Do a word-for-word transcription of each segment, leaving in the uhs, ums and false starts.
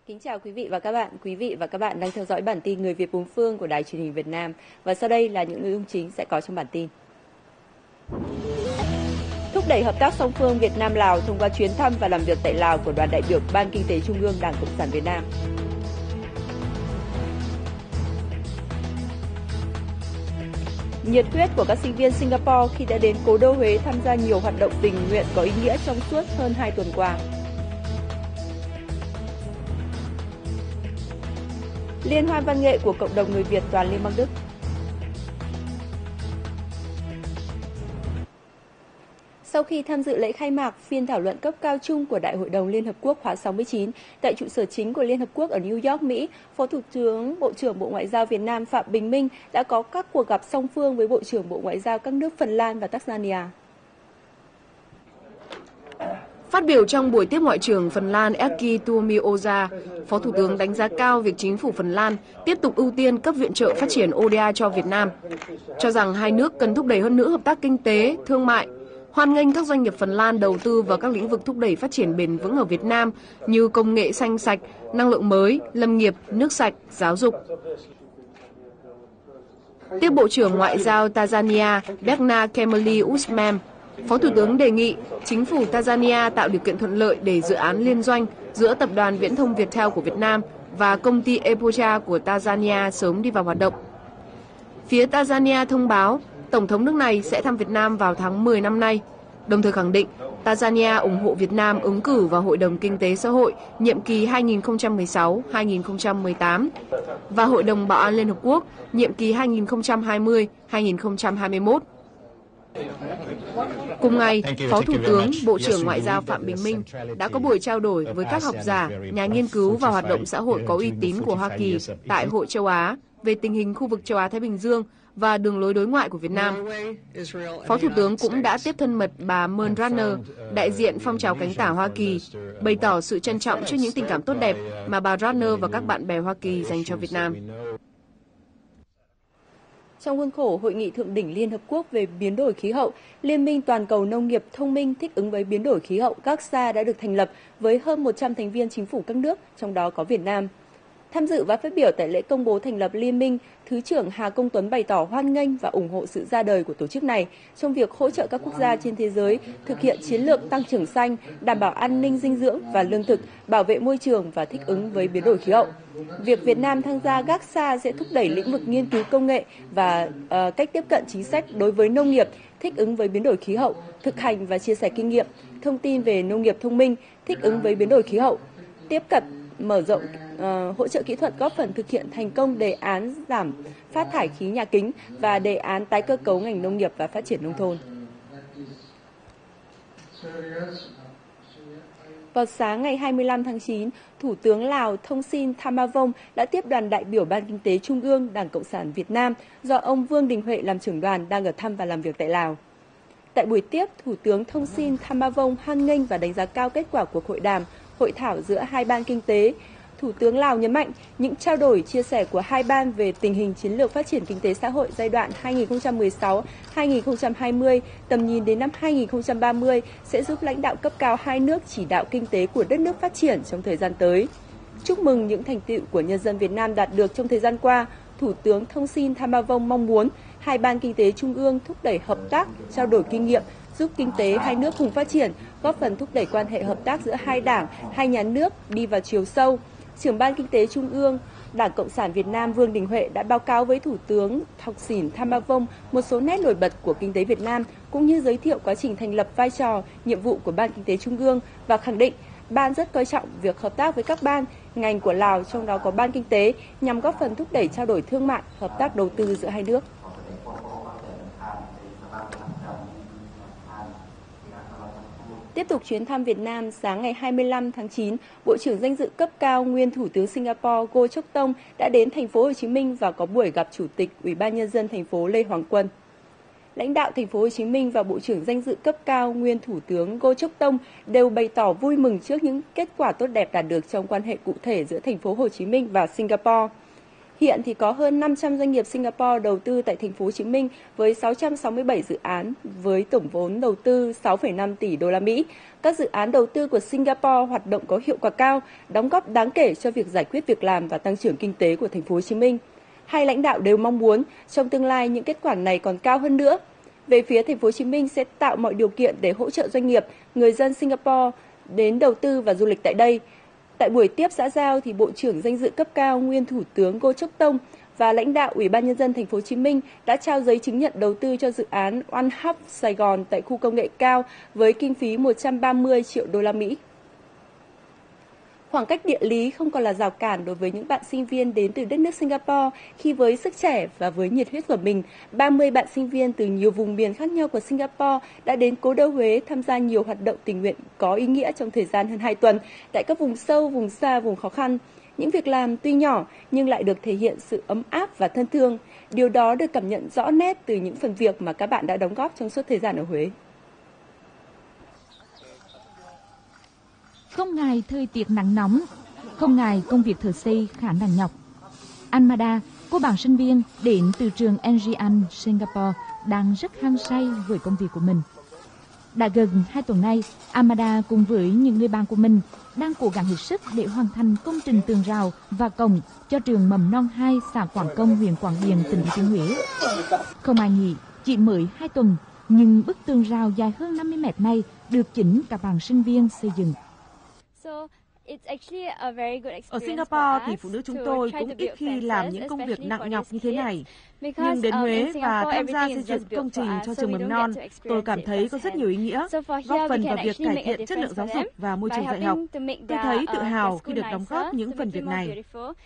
Kính chào quý vị và các bạn. Quý vị và các bạn đang theo dõi bản tin Người Việt bốn phương của Đài Truyền hình Việt Nam. Và sau đây là những nội dung chính sẽ có trong bản tin. Thúc đẩy hợp tác song phương Việt Nam-Lào thông qua chuyến thăm và làm việc tại Lào của đoàn đại biểu Ban Kinh tế Trung ương Đảng Cộng sản Việt Nam. Nhiệt huyết của các sinh viên Singapore khi đã đến cố đô Huế tham gia nhiều hoạt động tình nguyện có ý nghĩa trong suốt hơn hai tuần qua. Liên hoan văn nghệ của cộng đồng người Việt toàn Liên bang Đức. Sau khi tham dự lễ khai mạc phiên thảo luận cấp cao chung của Đại hội đồng Liên Hợp Quốc khóa sáu mươi chín tại trụ sở chính của Liên Hợp Quốc ở New York, Mỹ, Phó Thủ tướng Bộ trưởng Bộ Ngoại giao Việt Nam Phạm Bình Minh đã có các cuộc gặp song phương với Bộ trưởng Bộ Ngoại giao các nước Phần Lan và Tanzania. Phát biểu trong buổi tiếp Ngoại trưởng Phần Lan Erkki Tuomioja, Phó Thủ tướng đánh giá cao việc chính phủ Phần Lan tiếp tục ưu tiên cấp viện trợ phát triển O D A cho Việt Nam, cho rằng hai nước cần thúc đẩy hơn nữa hợp tác kinh tế, thương mại, hoan nghênh các doanh nghiệp Phần Lan đầu tư vào các lĩnh vực thúc đẩy phát triển bền vững ở Việt Nam như công nghệ xanh sạch, năng lượng mới, lâm nghiệp, nước sạch, giáo dục. Tiếp Bộ trưởng Ngoại giao Tanzania Berna Kemeli Usman, Phó Thủ tướng đề nghị chính phủ Tanzania tạo điều kiện thuận lợi để dự án liên doanh giữa Tập đoàn Viễn thông Viettel của Việt Nam và công ty Epocha của Tanzania sớm đi vào hoạt động. Phía Tanzania thông báo Tổng thống nước này sẽ thăm Việt Nam vào tháng mười năm nay, đồng thời khẳng định Tanzania ủng hộ Việt Nam ứng cử vào Hội đồng Kinh tế Xã hội nhiệm kỳ hai nghìn không trăm mười sáu đến hai nghìn không trăm mười tám và Hội đồng Bảo an Liên Hợp Quốc nhiệm kỳ hai nghìn không trăm hai mươi đến hai nghìn không trăm hai mươi mốt. Cùng ngày, Phó Thủ tướng, Bộ trưởng Ngoại giao Phạm Bình Minh đã có buổi trao đổi với các học giả, nhà nghiên cứu và hoạt động xã hội có uy tín của Hoa Kỳ tại Hội châu Á về tình hình khu vực châu Á-Thái Bình Dương và đường lối đối ngoại của Việt Nam. Phó Thủ tướng cũng đã tiếp thân mật bà Mern Ratner, đại diện phong trào cánh tả Hoa Kỳ, bày tỏ sự trân trọng trước những tình cảm tốt đẹp mà bà Ratner và các bạn bè Hoa Kỳ dành cho Việt Nam. Trong khuôn khổ Hội nghị Thượng đỉnh Liên Hợp Quốc về biến đổi khí hậu, Liên minh Toàn cầu Nông nghiệp thông minh thích ứng với biến đổi khí hậu (G A C S A) đã được thành lập với hơn một trăm thành viên chính phủ các nước, trong đó có Việt Nam. Tham dự và phát biểu tại lễ công bố thành lập Liên minh, Thứ trưởng Hà Công Tuấn bày tỏ hoan nghênh và ủng hộ sự ra đời của tổ chức này trong việc hỗ trợ các quốc gia trên thế giới thực hiện chiến lược tăng trưởng xanh, đảm bảo an ninh dinh dưỡng và lương thực, bảo vệ môi trường và thích ứng với biến đổi khí hậu. Việc Việt Nam tham gia G A C S A sẽ thúc đẩy lĩnh vực nghiên cứu công nghệ và uh, cách tiếp cận chính sách đối với nông nghiệp, thích ứng với biến đổi khí hậu, thực hành và chia sẻ kinh nghiệm, thông tin về nông nghiệp thông minh, thích ứng với biến đổi khí hậu, tiếp cận mở rộng uh, hỗ trợ kỹ thuật góp phần thực hiện thành công đề án giảm phát thải khí nhà kính và đề án tái cơ cấu ngành nông nghiệp và phát triển nông thôn. Vào sáng ngày hai mươi lăm tháng chín, Thủ tướng Lào Thông Sin Thamavong đã tiếp đoàn đại biểu Ban Kinh tế Trung ương Đảng Cộng sản Việt Nam do ông Vương Đình Huệ làm trưởng đoàn đang ở thăm và làm việc tại Lào. Tại buổi tiếp, Thủ tướng Thông Sin Thamavong hoan nghênh và đánh giá cao kết quả cuộc hội đàm, hội thảo giữa hai ban kinh tế. Thủ tướng Lào nhấn mạnh những trao đổi chia sẻ của hai ban về tình hình chiến lược phát triển kinh tế xã hội giai đoạn hai nghìn không trăm mười sáu đến hai nghìn không trăm hai mươi, tầm nhìn đến năm hai nghìn không trăm ba mươi sẽ giúp lãnh đạo cấp cao hai nước chỉ đạo kinh tế của đất nước phát triển trong thời gian tới. Chúc mừng những thành tựu của nhân dân Việt Nam đạt được trong thời gian qua, Thủ tướng Thông Sin Thamavong mong muốn hai ban kinh tế trung ương thúc đẩy hợp tác, trao đổi kinh nghiệm, giúp kinh tế hai nước cùng phát triển, góp phần thúc đẩy quan hệ hợp tác giữa hai đảng, hai nhà nước đi vào chiều sâu. Trưởng ban Kinh tế Trung ương Đảng Cộng sản Việt Nam Vương Đình Huệ đã báo cáo với Thủ tướng Thọc Sỉn Thamavong một số nét nổi bật của kinh tế Việt Nam, cũng như giới thiệu quá trình thành lập vai trò, nhiệm vụ của Ban Kinh tế Trung ương và khẳng định Ban rất coi trọng việc hợp tác với các ban, ngành của Lào, trong đó có Ban Kinh tế, nhằm góp phần thúc đẩy trao đổi thương mại, hợp tác đầu tư giữa hai nước. Tiếp tục chuyến thăm Việt Nam, sáng ngày hai mươi lăm tháng chín, Bộ trưởng danh dự cấp cao nguyên Thủ tướng Singapore Goh Chok Tong đã đến thành phố Hồ Chí Minh và có buổi gặp Chủ tịch Ủy ban nhân dân thành phố Lê Hoàng Quân. Lãnh đạo thành phố Hồ Chí Minh và Bộ trưởng danh dự cấp cao nguyên Thủ tướng Goh Chok Tong đều bày tỏ vui mừng trước những kết quả tốt đẹp đạt được trong quan hệ cụ thể giữa thành phố Hồ Chí Minh và Singapore. Hiện thì có hơn năm trăm doanh nghiệp Singapore đầu tư tại thành phố Hồ Chí Minh với sáu trăm sáu mươi bảy dự án với tổng vốn đầu tư sáu phẩy năm tỷ đô la Mỹ. Các dự án đầu tư của Singapore hoạt động có hiệu quả cao, đóng góp đáng kể cho việc giải quyết việc làm và tăng trưởng kinh tế của thành phố Hồ Chí Minh. Hai lãnh đạo đều mong muốn trong tương lai những kết quả này còn cao hơn nữa. Về phía thành phố Hồ Chí Minh sẽ tạo mọi điều kiện để hỗ trợ doanh nghiệp, người dân Singapore đến đầu tư và du lịch tại đây. Tại buổi tiếp xã giao thì Bộ trưởng danh dự cấp cao nguyên Thủ tướng Goh Chok Tong và lãnh đạo Ủy ban nhân dân thành phố Hồ Chí Minh đã trao giấy chứng nhận đầu tư cho dự án One Hub Sài Gòn tại khu công nghệ cao với kinh phí một trăm ba mươi triệu đô la Mỹ. Khoảng cách địa lý không còn là rào cản đối với những bạn sinh viên đến từ đất nước Singapore khi với sức trẻ và với nhiệt huyết của mình, ba mươi bạn sinh viên từ nhiều vùng miền khác nhau của Singapore đã đến cố đô Huế tham gia nhiều hoạt động tình nguyện có ý nghĩa trong thời gian hơn hai tuần tại các vùng sâu, vùng xa, vùng khó khăn. Những việc làm tuy nhỏ nhưng lại được thể hiện sự ấm áp và thân thương. Điều đó được cảm nhận rõ nét từ những phần việc mà các bạn đã đóng góp trong suốt thời gian ở Huế. Không ngại thời tiết nắng nóng, không ngại công việc thợ xây khá nặng nhọc, Amada, cô bạn sinh viên đến từ trường Ngân Singapore, đang rất hăng say với công việc của mình. Đã gần hai tuần nay, Amada cùng với những người bạn của mình đang cố gắng hết sức để hoàn thành công trình tường rào và cổng cho trường mầm non hai xã Quảng Công, huyện Quảng Điền, tỉnh Thừa Thiên Huế. Không ai nghĩ chỉ mới hai tuần, nhưng bức tường rào dài hơn năm mươi mét này được chính các bạn sinh viên xây dựng. Ở Singapore thì phụ nữ chúng tôi cũng ít khi làm những công việc nặng nhọc như thế này. Nhưng đến Huế và tham gia xây dựng công trình cho trường mầm non, tôi cảm thấy có rất nhiều ý nghĩa, góp phần vào việc cải thiện chất lượng giáo dục và môi trường dạy học. Tôi thấy tự hào khi được đóng góp những phần việc này.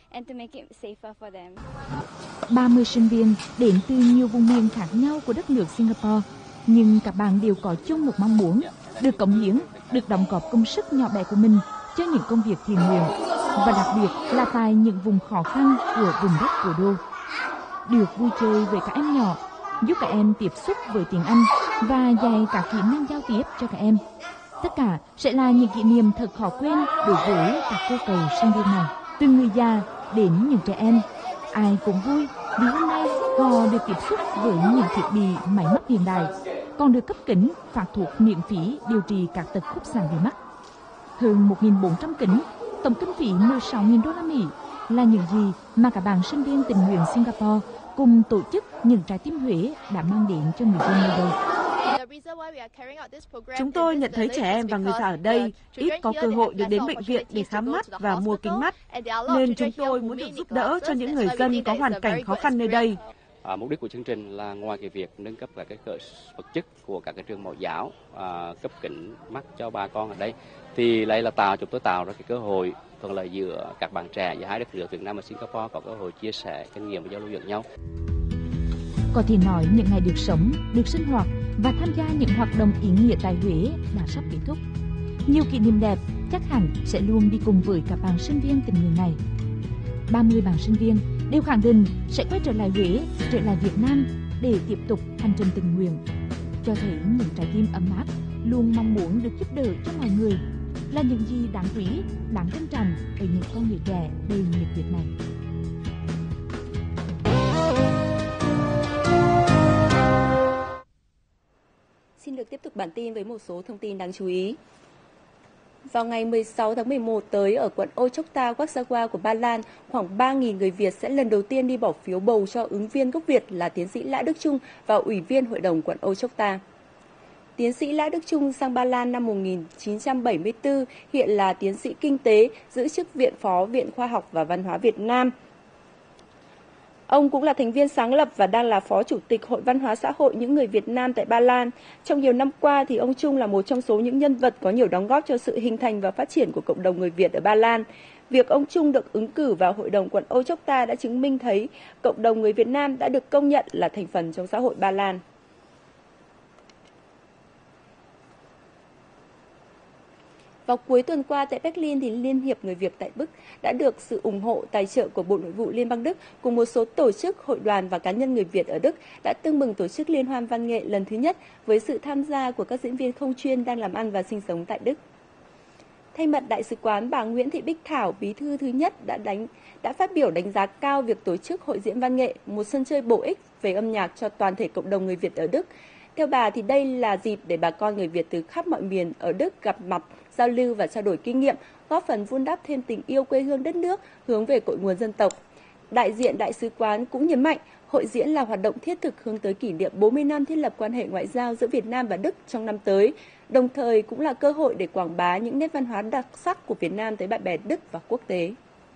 ba mươi sinh viên đến từ nhiều vùng miền khác nhau của đất nước Singapore, nhưng các bạn đều có chung một mong muốn, được cống hiến, được đóng góp công sức nhỏ bé của mình cho những công việc thiện nguyện, và đặc biệt là tại những vùng khó khăn của vùng đất cố đô. Được vui chơi với các em nhỏ, giúp các em tiếp xúc với tiếng Anh và dạy các kỹ năng giao tiếp cho các em. Tất cả sẽ là những kỷ niệm thật khó quên đối với các cô cậu sinh viên này. Từ người già đến những trẻ em, ai cũng vui vì hôm nay họ được tiếp xúc với những thiết bị máy móc hiện đại, còn được cấp kính phát thuốc miễn phí điều trị các tật khúc xạ về mắt. Hơn một nghìn bốn trăm kính, tổng kinh phí mười sáu nghìn đô la Mỹ là những gì mà các bạn sinh viên tình nguyện Singapore cùng tổ chức những trái tim Huế đã mang đến cho người dân nơi đây. Chúng tôi nhận thấy trẻ em và người già ở đây ít có cơ hội được đến bệnh viện để khám mắt và mua kính mắt, nên chúng tôi muốn được giúp đỡ cho những người dân có hoàn cảnh khó khăn nơi đây. À, mục đích của chương trình là ngoài cái việc nâng cấp các cái cơ vật chất của các cái trường mẫu giáo, à, cấp kính mắt cho bà con ở đây, thì đây là tạo chúng tôi tạo ra cái cơ hội thuận lợi giữa các bạn trẻ giữa hai đất nước Việt Nam và Singapore có cơ hội chia sẻ kinh nghiệm và giao lưu lẫn nhau. Có thể nói những ngày được sống, được sinh hoạt và tham gia những hoạt động ý nghĩa tại Huế đã sắp kết thúc. Nhiều kỷ niệm đẹp chắc hẳn sẽ luôn đi cùng với các bạn sinh viên tình nguyện này. ba mươi bạn sinh viên đều khẳng định sẽ quay trở lại Huế, trở lại Việt Nam để tiếp tục hành trình tình nguyện, cho thấy những trái tim ấm áp, luôn mong muốn được giúp đỡ cho mọi người là những gì đáng quý, đáng trân trọng ở những con người trẻ đầy nhiệt huyết này. Xin được tiếp tục bản tin với một số thông tin đáng chú ý. Vào ngày mười sáu tháng mười một tới ở quận Ochota, Warsaw của Ba Lan, khoảng ba nghìn người Việt sẽ lần đầu tiên đi bỏ phiếu bầu cho ứng viên gốc Việt là tiến sĩ Lã Đức Trung và ủy viên hội đồng quận Ochota. Tiến sĩ Lã Đức Trung sang Ba Lan năm một nghìn chín trăm bảy mươi tư, hiện là tiến sĩ kinh tế, giữ chức viện phó Viện Khoa học và Văn hóa Việt Nam. Ông cũng là thành viên sáng lập và đang là phó chủ tịch Hội Văn hóa xã hội những người Việt Nam tại Ba Lan. Trong nhiều năm qua thì ông Trung là một trong số những nhân vật có nhiều đóng góp cho sự hình thành và phát triển của cộng đồng người Việt ở Ba Lan. Việc ông Trung được ứng cử vào Hội đồng quận Ochota đã chứng minh thấy cộng đồng người Việt Nam đã được công nhận là thành phần trong xã hội Ba Lan. Vào cuối tuần qua tại Berlin, thì Liên hiệp Người Việt tại Đức đã được sự ủng hộ tài trợ của Bộ Nội vụ Liên bang Đức cùng một số tổ chức, hội đoàn và cá nhân người Việt ở Đức đã tưng bừng tổ chức liên hoan văn nghệ lần thứ nhất với sự tham gia của các diễn viên không chuyên đang làm ăn và sinh sống tại Đức. Thay mặt Đại sứ quán, bà Nguyễn Thị Bích Thảo, bí thư thứ nhất đã đánh đã phát biểu đánh giá cao việc tổ chức hội diễn văn nghệ, một sân chơi bổ ích về âm nhạc cho toàn thể cộng đồng người Việt ở Đức. Theo bà thì đây là dịp để bà con người Việt từ khắp mọi miền ở Đức gặp mặt, giao lưu và trao đổi kinh nghiệm, góp phần vun đắp thêm tình yêu quê hương đất nước, hướng về cội nguồn dân tộc. Đại diện Đại sứ quán cũng nhấn mạnh, hội diễn là hoạt động thiết thực hướng tới kỷ niệm bốn mươi năm thiết lập quan hệ ngoại giao giữa Việt Nam và Đức trong năm tới, đồng thời cũng là cơ hội để quảng bá những nét văn hóa đặc sắc của Việt Nam tới bạn bè Đức và quốc tế.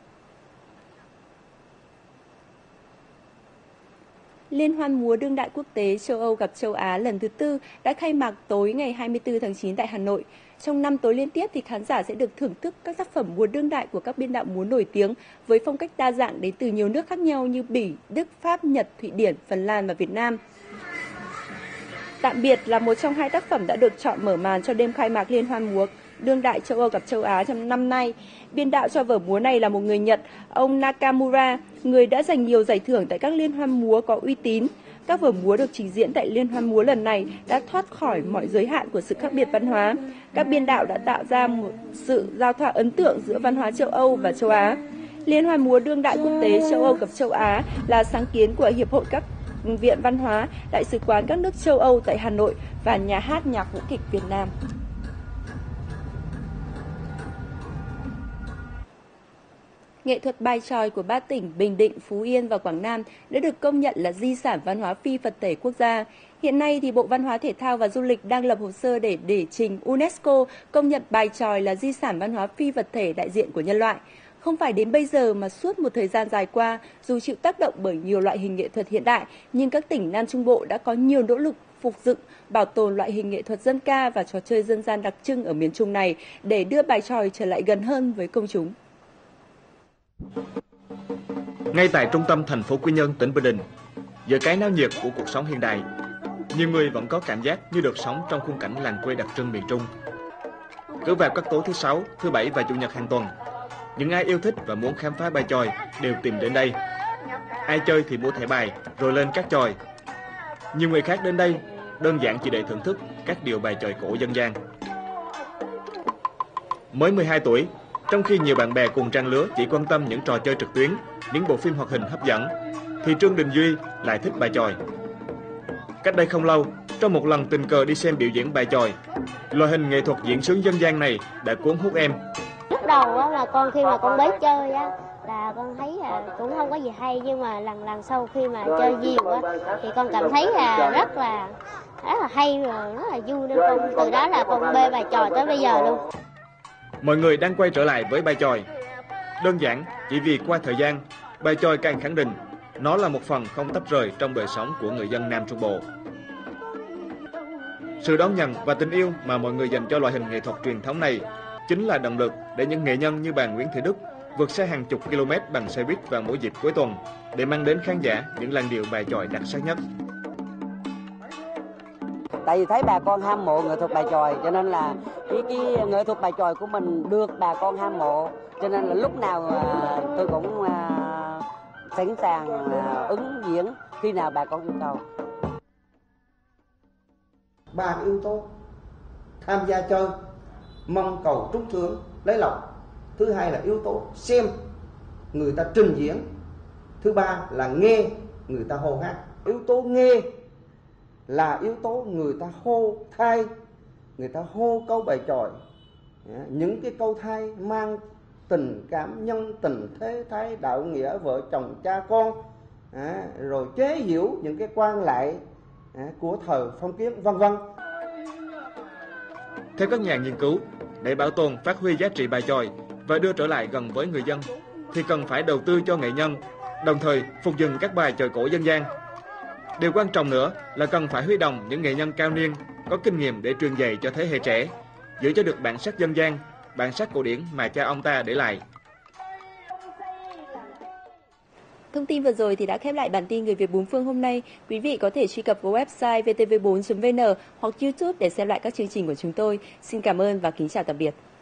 Liên hoan múa đương đại quốc tế châu Âu gặp châu Á lần thứ tư đã khai mạc tối ngày hai mươi tư tháng chín tại Hà Nội. Trong năm tối liên tiếp thì khán giả sẽ được thưởng thức các tác phẩm múa đương đại của các biên đạo múa nổi tiếng với phong cách đa dạng đến từ nhiều nước khác nhau như Bỉ, Đức, Pháp, Nhật, Thụy Điển, Phần Lan và Việt Nam. Tạm biệt là một trong hai tác phẩm đã được chọn mở màn cho đêm khai mạc Liên hoan múa đương đại châu Âu gặp châu Á trong năm nay. Biên đạo cho vở múa này là một người Nhật, ông Nakamura, người đã giành nhiều giải thưởng tại các liên hoan múa có uy tín. Các vở múa được trình diễn tại Liên hoan múa lần này đã thoát khỏi mọi giới hạn của sự khác biệt văn hóa. Các biên đạo đã tạo ra một sự giao thoa ấn tượng giữa văn hóa châu Âu và châu Á. Liên hoan múa đương đại quốc tế châu Âu gặp châu Á là sáng kiến của Hiệp hội các viện văn hóa, Đại sứ quán các nước châu Âu tại Hà Nội và Nhà hát nhạc vũ kịch Việt Nam. Nghệ thuật bài chòi của ba tỉnh Bình Định, Phú Yên và Quảng Nam đã được công nhận là di sản văn hóa phi vật thể quốc gia. Hiện nay thì Bộ Văn hóa Thể thao và Du lịch đang lập hồ sơ để để trình UNESCO công nhận bài chòi là di sản văn hóa phi vật thể đại diện của nhân loại. Không phải đến bây giờ mà suốt một thời gian dài qua, dù chịu tác động bởi nhiều loại hình nghệ thuật hiện đại, nhưng các tỉnh Nam Trung Bộ đã có nhiều nỗ lực phục dựng, bảo tồn loại hình nghệ thuật dân ca và trò chơi dân gian đặc trưng ở miền Trung này để đưa bài chòi trở lại gần hơn với công chúng. Ngay tại trung tâm thành phố Quy Nhơn, tỉnh Bình Định, giữa cái náo nhiệt của cuộc sống hiện đại, nhiều người vẫn có cảm giác như được sống trong khung cảnh làng quê đặc trưng miền Trung. Cứ vào các tối thứ Sáu, thứ Bảy và Chủ nhật hàng tuần, những ai yêu thích và muốn khám phá bài chòi đều tìm đến đây. Ai chơi thì mua thẻ bài rồi lên các chòi. Nhiều người khác đến đây đơn giản chỉ để thưởng thức các điệu bài chòi cổ dân gian. Mới mười hai tuổi, trong khi nhiều bạn bè cùng trang lứa chỉ quan tâm những trò chơi trực tuyến, những bộ phim hoạt hình hấp dẫn, thì Trương Đình Duy lại thích bài chòi. Cách đây không lâu, trong một lần tình cờ đi xem biểu diễn bài chòi, loại hình nghệ thuật diễn xướng dân gian này đã cuốn hút em. Lúc đầu á, là con khi mà con mới chơi á, là con thấy là cũng không có gì hay, nhưng mà lần lần sau khi mà chơi nhiều á, thì con cảm thấy là rất là rất là hay và rất là vui, nên con từ đó là con mê bài chòi tới bây giờ luôn. Mọi người đang quay trở lại với bài chòi. Đơn giản, chỉ vì qua thời gian, bài chòi càng khẳng định nó là một phần không tách rời trong đời sống của người dân Nam Trung Bộ. Sự đón nhận và tình yêu mà mọi người dành cho loại hình nghệ thuật truyền thống này chính là động lực để những nghệ nhân như bà Nguyễn Thị Đức vượt xe hàng chục km bằng xe buýt vào mỗi dịp cuối tuần để mang đến khán giả những làn điệu bài chòi đặc sắc nhất. Tại vì thấy bà con hâm mộ nghệ thuật bài chòi, cho nên là cái, cái nghệ thuật bài chòi của mình được bà con hâm mộ, cho nên là lúc nào à, tôi cũng à, sẵn sàng à, ứng diễn khi nào bà con yêu cầu. Ba yếu tố tham gia chơi mong cầu trúng thưởng lấy lộc. Thứ hai là yếu tố xem người ta trình diễn. Thứ ba là nghe người ta hô hát. Yếu tố nghe là yếu tố người ta hô thay, người ta hô câu bài chòi. Những cái câu thay mang tình cảm nhân tình thế thái đạo nghĩa vợ chồng cha con, à, rồi chế giễu những cái quan lại à, của thời phong kiến vân vân. Theo các nhà nghiên cứu, để bảo tồn phát huy giá trị bài chòi và đưa trở lại gần với người dân thì cần phải đầu tư cho nghệ nhân, đồng thời phục dựng các bài chòi cổ dân gian. Điều quan trọng nữa là cần phải huy động những nghệ nhân cao niên có kinh nghiệm để truyền dạy cho thế hệ trẻ, giữ cho được bản sắc dân gian, bản sắc cổ điển mà cha ông ta để lại. Thông tin vừa rồi thì đã khép lại bản tin Người Việt bốn phương hôm nay. Quý vị có thể truy cập vào website vê tê vê bốn chấm vê en hoặc YouTube để xem lại các chương trình của chúng tôi. Xin cảm ơn và kính chào tạm biệt.